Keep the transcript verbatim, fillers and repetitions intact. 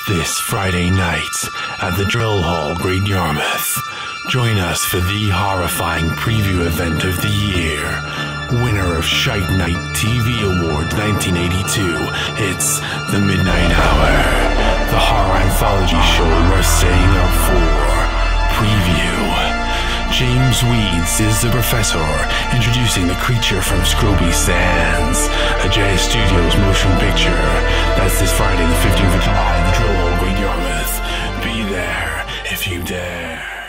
This Friday night at the Drill Hall, Great Yarmouth. Join us for the horrifying preview event of the year. Winner of Shite Night T V Awards nineteen eighty-two. It's The Midnight Hour, the horror anthology show worth staying up for. Preview. James Weeds is the professor, introducing the Creature From Scroby Sands, a J S Studios motion picture. That's this Friday, the fifteenth of July, at the Drill Hall, Great Yarmouth. Be there if you dare.